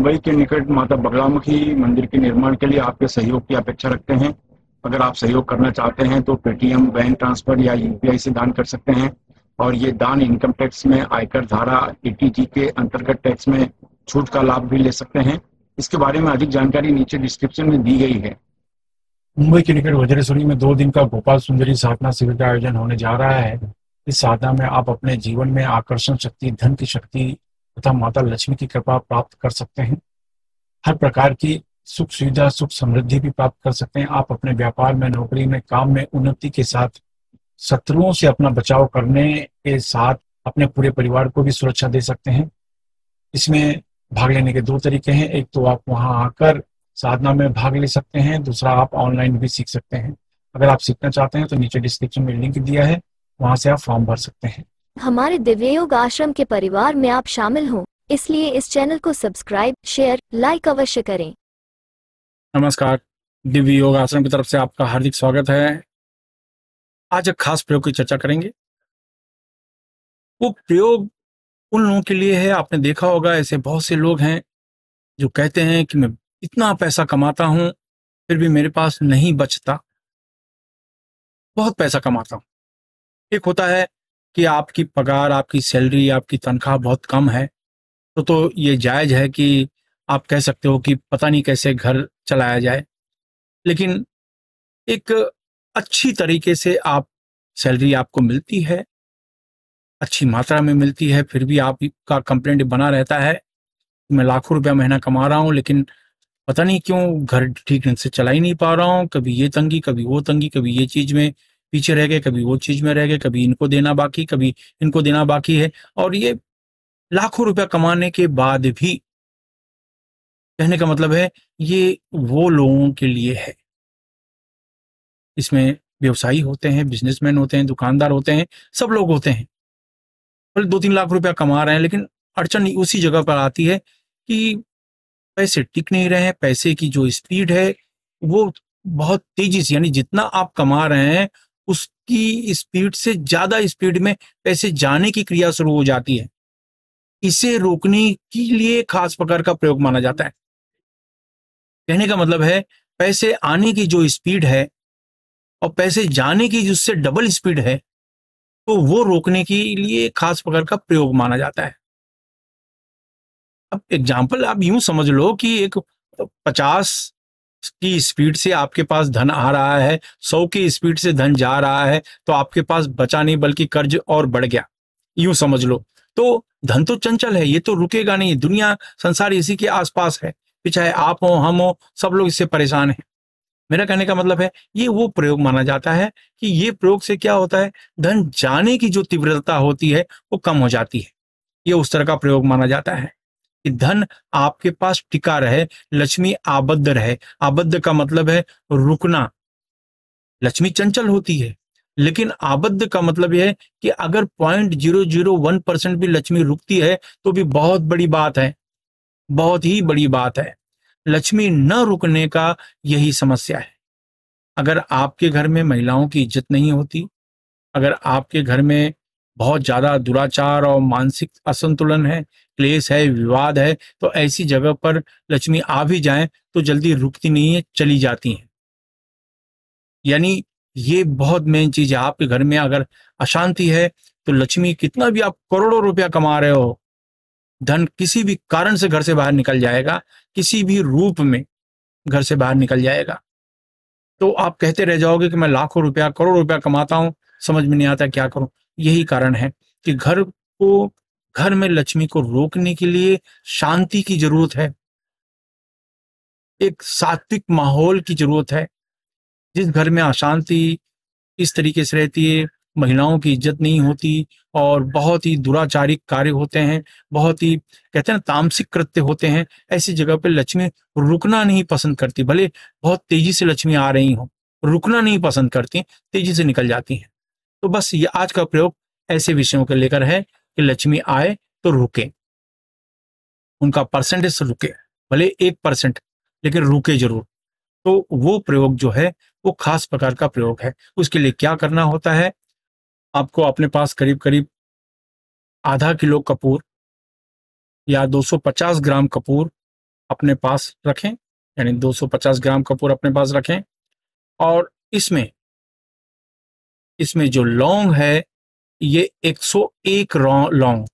मुंबई के निकट माता बगलामुखी मंदिर के निर्माण के लिए आपके सहयोग की अपेक्षा रखते हैं। अगर आप सहयोग करना चाहते हैं तो पेटीएम, बैंक ट्रांसफर या यूपीआई से दान कर सकते हैं और ये दान इनकम टैक्स में आयकर धारा एटीजी के अंतर्गत टैक्स में छूट का लाभ भी ले सकते हैं। इसके बारे में अधिक जानकारी नीचे डिस्क्रिप्शन में दी गई है। मुंबई के निकट वज्रेश्वरी में 2 दिन का गोपाल सुंदरी साधना शिविर का आयोजन होने जा रहा है। इस साधना में आप अपने जीवन में आकर्षण शक्ति, धन की शक्ति तथा माता लक्ष्मी की कृपा प्राप्त कर सकते हैं। हर प्रकार की सुख सुविधा, सुख समृद्धि भी प्राप्त कर सकते हैं। आप अपने व्यापार में, नौकरी में, काम में उन्नति के साथ शत्रुओं से अपना बचाव करने के साथ अपने पूरे परिवार को भी सुरक्षा दे सकते हैं। इसमें भाग लेने के 2 तरीके हैं। एक तो आप वहां आकर साधना में भाग ले सकते हैं, दूसरा आप ऑनलाइन भी सीख सकते हैं। अगर आप सीखना चाहते हैं तो नीचे डिस्क्रिप्शन में लिंक दिया है, वहां से आप फॉर्म भर सकते हैं। हमारे दिव्य योग आश्रम के परिवार में आप शामिल हों, इसलिए इस चैनल को सब्सक्राइब, शेयर, लाइक अवश्य करें। नमस्कार, दिव्य योग आश्रम की तरफ से आपका हार्दिक स्वागत है। आज एक खास प्रयोग की चर्चा करेंगे। वो प्रयोग उन लोगों के लिए है, आपने देखा होगा ऐसे बहुत से लोग हैं जो कहते हैं कि मैं इतना पैसा कमाता हूं फिर भी मेरे पास नहीं बचता। बहुत पैसा कमाता हूं। एक होता है कि आपकी पगार, आपकी सैलरी, आपकी तनख्वाह बहुत कम है, तो ये जायज है कि आप कह सकते हो कि पता नहीं कैसे घर चलाया जाए। लेकिन एक अच्छी तरीके से आप सैलरी आपको मिलती है, अच्छी मात्रा में मिलती है, फिर भी आपका कंप्लेंट बना रहता है मैं लाखों रुपया महीना कमा रहा हूं लेकिन पता नहीं क्यों घर ठीक ढंग से चला ही नहीं पा रहा हूँ। कभी ये तंगी, कभी वो तंगी, कभी ये चीज में पीछे रह गए, कभी वो चीज में रह गए, कभी इनको देना बाकी, कभी इनको देना बाकी है। और ये लाखों रुपया कमाने के बाद भी, कहने का मतलब है ये वो लोगों के लिए है। इसमें व्यवसायी होते हैं, बिजनेसमैन होते हैं, दुकानदार होते हैं, सब लोग होते हैं। भले 2-3 लाख रुपया कमा रहे हैं, लेकिन अड़चन उसी जगह पर आती है कि पैसे टिक नहीं रहे हैं। पैसे की जो स्पीड है वो बहुत तेजी से, यानी जितना आप कमा रहे हैं उसकी स्पीड से ज्यादा स्पीड में पैसे जाने की क्रिया शुरू हो जाती है। इसे रोकने के लिए खास प्रकार का प्रयोग माना जाता है। कहने का मतलब है पैसे आने की जो स्पीड है और पैसे जाने की जिससे डबल स्पीड है, तो वो रोकने के लिए खास प्रकार का प्रयोग माना जाता है। अब एग्जाम्पल आप यूं समझ लो कि एक 50 की स्पीड से आपके पास धन आ रहा है, 100 की स्पीड से धन जा रहा है, तो आपके पास बचा नहीं बल्कि कर्ज और बढ़ गया, यूं समझ लो। तो धन तो चंचल है, ये तो रुकेगा नहीं। दुनिया, संसार इसी के आसपास है, चाहे आप हो, हम हो, सब लोग इससे परेशान हैं। मेरा कहने का मतलब है ये वो प्रयोग माना जाता है कि ये प्रयोग से क्या होता है, धन जाने की जो तीव्रता होती है वो कम हो जाती है। ये उस तरह का प्रयोग माना जाता है कि धन आपके पास टिका रहे, लक्ष्मी आबद्ध रहे। आबद्ध का मतलब है रुकना। लक्ष्मी चंचल होती है, लेकिन आबद्ध का मतलब यह है कि अगर 0.001% भी लक्ष्मी रुकती है तो भी बहुत बड़ी बात है, बहुत ही बड़ी बात है। लक्ष्मी न रुकने का यही समस्या है। अगर आपके घर में महिलाओं की इज्जत नहीं होती, अगर आपके घर में बहुत ज्यादा दुराचार और मानसिक असंतुलन है, क्लेश है, विवाद है, तो ऐसी जगह पर लक्ष्मी आ भी जाए तो जल्दी रुकती नहीं है, चली जाती हैं। यानी ये बहुत मेन चीज है। आपके घर में अगर अशांति है तो लक्ष्मी, कितना भी आप करोड़ों रुपया कमा रहे हो, धन किसी भी कारण से घर से बाहर निकल जाएगा, किसी भी रूप में घर से बाहर निकल जाएगा। तो आप कहते रह जाओगे कि मैं लाखों रुपया, करोड़ रुपया कमाता हूं, समझ में नहीं आता क्या करूं। यही कारण है कि घर में लक्ष्मी को रोकने के लिए शांति की जरूरत है, एक सात्विक माहौल की जरूरत है। जिस घर में अशांति इस तरीके से रहती है, महिलाओं की इज्जत नहीं होती और बहुत ही दुराचारिक कार्य होते हैं, बहुत ही, कहते हैं ना, तामसिक कृत्य होते हैं, ऐसी जगह पे लक्ष्मी रुकना नहीं पसंद करती। भले बहुत तेजी से लक्ष्मी आ रही हो, रुकना नहीं पसंद करती, तेजी से निकल जाती हैं। तो बस ये आज का प्रयोग ऐसे विषयों को लेकर है कि लक्ष्मी आए तो रुके, उनका परसेंटेज रुके, भले 1%, लेकिन रुके जरूर। तो वो प्रयोग जो है वो खास प्रकार का प्रयोग है। उसके लिए क्या करना होता है, आपको अपने पास करीब करीब आधा किलो कपूर या 250 ग्राम कपूर अपने पास रखें, यानी 250 ग्राम कपूर अपने पास रखें। और इसमें इसमें जो लौंग है ये 101 लौंग,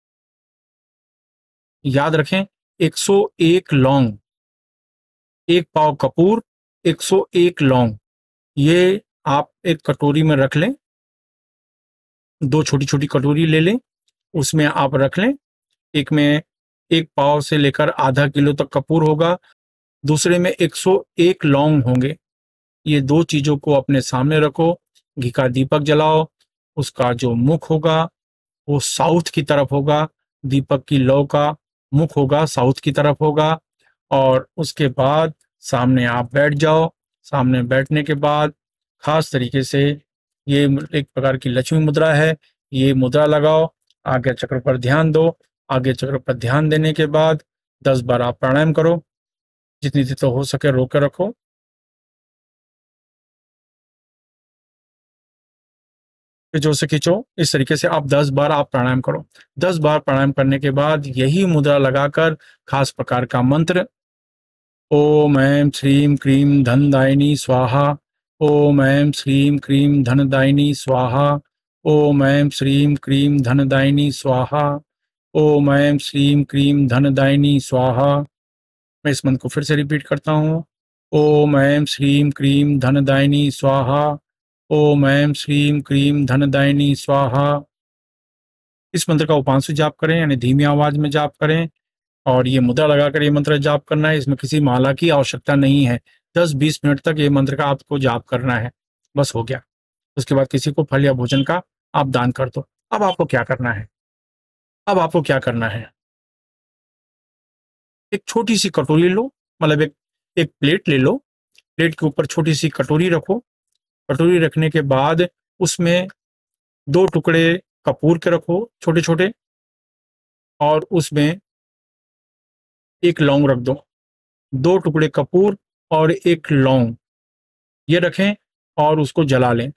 याद रखें, 101 लौंग, 1 पाव कपूर, 101 लौंग, ये आप एक कटोरी में रख लें। 2 छोटी छोटी कटोरी ले लें, उसमें आप रख लें। एक में 1 पाव से लेकर आधा किलो तक कपूर होगा, दूसरे में 101 लौंग होंगे। ये 2 चीजों को अपने सामने रखो, घी का दीपक जलाओ, उसका जो मुख होगा वो साउथ की तरफ होगा, दीपक की लौ का मुख होगा साउथ की तरफ होगा। और उसके बाद सामने आप बैठ जाओ। सामने बैठने के बाद खास तरीके से, ये एक प्रकार की लक्ष्मी मुद्रा है, ये मुद्रा लगाओ, आगे चक्र पर ध्यान दो। आगे चक्र पर ध्यान देने के बाद 10 बार आप प्राणायाम करो, जितनी देर तो हो सके रोक के रखो। जो से खींचो, इस तरीके से आप 10 बार आप प्राणायाम करो। 10 बार प्राणायाम करने के बाद यही मुद्रा लगाकर खास प्रकार का मंत्र, ओम ऐं श्रीं क्रीं धनदायिनी स्वाहा, ओम ऐं श्रीं क्रीं धनदायिनी स्वाहा, ओम ऐं श्रीं क्रीं धनदायिनी स्वाहा, ओम ऐं श्रीं क्रीं धनदायिनी स्वाहा। मैं इस मंत्र को फिर से रिपीट करता हूँ, ओम ऐं श्रीं क्रीं धनदायिनी स्वाहा, ओम ऐं श्रीं क्रीं धनदायिनी स्वाहा। इस मंत्र का उपांशु जाप करें, यानी धीमी आवाज में जाप करें, और ये मुद्रा लगाकर ये मंत्र जाप करना है। इसमें किसी माला की आवश्यकता नहीं है। 10-20 मिनट तक ये मंत्र का आपको जाप करना है, बस हो गया। उसके बाद किसी को फल या भोजन का आप दान कर दो। अब आपको क्या करना है? अब आपको क्या करना है? एक छोटी सी कटोरी लो, मतलब एक प्लेट ले लो। प्लेट के ऊपर छोटी सी कटोरी रखो। कटोरी रखने के बाद उसमें 2 टुकड़े कपूर के रखो छोटे छोटे, और उसमें 1 लौंग रख दो। 2 टुकड़े कपूर और 1 लौंग ये रखें और उसको जला लें।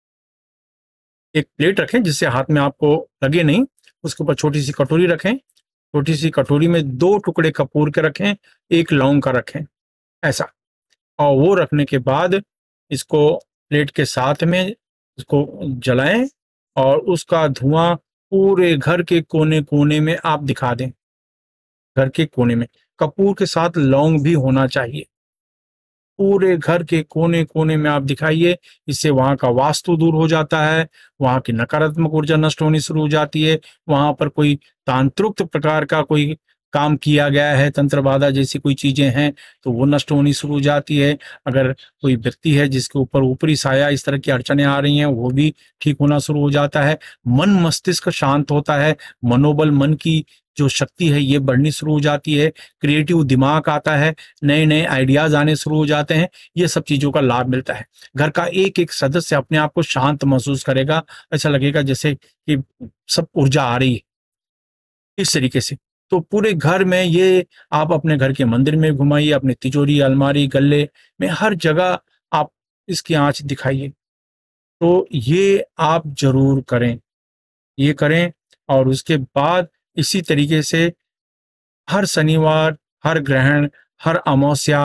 एक प्लेट रखें जिससे हाथ में आपको लगे नहीं, उसके ऊपर छोटी सी कटोरी रखें। छोटी सी कटोरी में 2 टुकड़े कपूर के रखें, 1 लौंग का रखें, ऐसा। और वो रखने के बाद इसको प्लेट के साथ में इसको जलाएं, और उसका धुआं पूरे घर के कोने कोने में आप दिखा दें। घर के कोने में कपूर के साथ लौंग भी होना चाहिए। पूरे घर के कोने कोने में आप दिखाइए। इससे वहां का वास्तु दूर हो जाता है, वहां की नकारात्मक ऊर्जा नष्ट होनी शुरू हो जाती है। वहां पर कोई तांत्रिक प्रकार का कोई काम किया गया है, तंत्र बाधा जैसी कोई चीजें हैं, तो वो नष्ट होनी शुरू हो जाती है। अगर कोई व्यक्ति है जिसके ऊपर ऊपरी साया इस तरह की अड़चने आ रही हैं, वो भी ठीक होना शुरू हो जाता है। मन मस्तिष्क शांत होता है, मनोबल, मन की जो शक्ति है ये बढ़नी शुरू हो जाती है। क्रिएटिव दिमाग आता है, नए नए आइडियाज आने शुरू हो जाते हैं। ये सब चीजों का लाभ मिलता है। घर का एक एक सदस्य अपने आप को शांत महसूस करेगा, ऐसा लगेगा जैसे कि सब ऊर्जा आ रही है, इस तरीके से। तो पूरे घर में ये आप अपने घर के मंदिर में घुमाइए, अपने तिजोरी, अलमारी, गल्ले में, हर जगह आप इसकी आंच दिखाइए। तो ये आप जरूर करें, ये करें। और उसके बाद इसी तरीके से हर शनिवार, हर ग्रहण, हर अमावस्या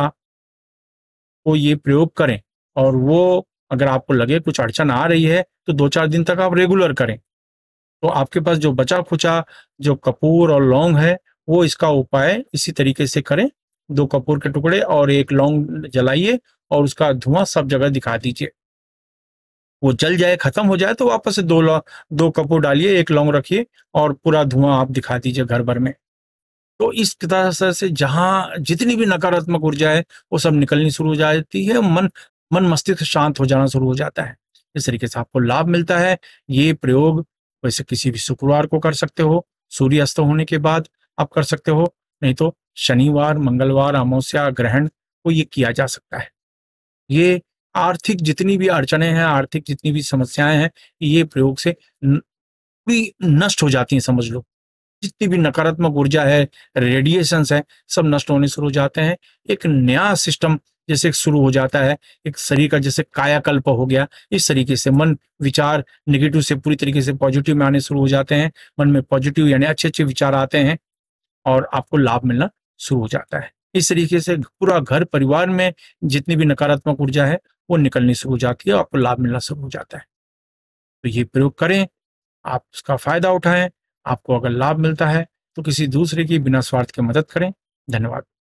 को ये प्रयोग करें। और वो अगर आपको लगे कुछ अड़चन आ रही है तो 2-4 दिन तक आप रेगुलर करें। तो आपके पास जो बचा खुचा जो कपूर और लौंग है, वो इसका उपाय इसी तरीके से करें। 2 कपूर के टुकड़े और 1 लौंग जलाइए, और उसका धुआं सब जगह दिखा दीजिए। वो जल जाए, खत्म हो जाए, तो वापस से 2 कपूर डालिए, 1 लौंग रखिए, और पूरा धुआं आप दिखा दीजिए घर भर में। तो इस तरह से जहां जितनी भी नकारात्मक ऊर्जा है वो सब निकलनी शुरू हो जाती है। मन मस्तिष्क शांत हो जाना शुरू हो जाता है। इस तरीके से आपको लाभ मिलता है। ये प्रयोग वैसे किसी भी शुक्रवार को कर सकते हो, सूर्यास्त होने के बाद आप कर सकते हो, नहीं तो शनिवार, मंगलवार, अमावस्या, ग्रहण को ये किया जा सकता है। ये आर्थिक जितनी भी अड़चने हैं, आर्थिक जितनी भी समस्याएं हैं, ये प्रयोग से पूरी नष्ट हो जाती हैं, समझ लो। जितनी भी नकारात्मक ऊर्जा है, रेडिएशंस है, सब नष्ट होने शुरू हो जाते हैं। एक नया सिस्टम जैसे शुरू हो जाता है, एक शरीर का जैसे कायाकल्प हो गया। इस तरीके से मन विचार नेगेटिव से पूरी तरीके से पॉजिटिव में आने शुरू हो जाते हैं। मन में पॉजिटिव यानी अच्छे अच्छे विचार आते हैं, और आपको लाभ मिलना शुरू हो जाता है। इस तरीके से पूरा घर परिवार में जितनी भी नकारात्मक ऊर्जा है वो निकलनी शुरू हो जाती है, आपको लाभ मिलना शुरू हो जाता है। तो ये प्रयोग करें, आप उसका फायदा उठाएं। आपको अगर लाभ मिलता है तो किसी दूसरे की बिना स्वार्थ के मदद करें। धन्यवाद।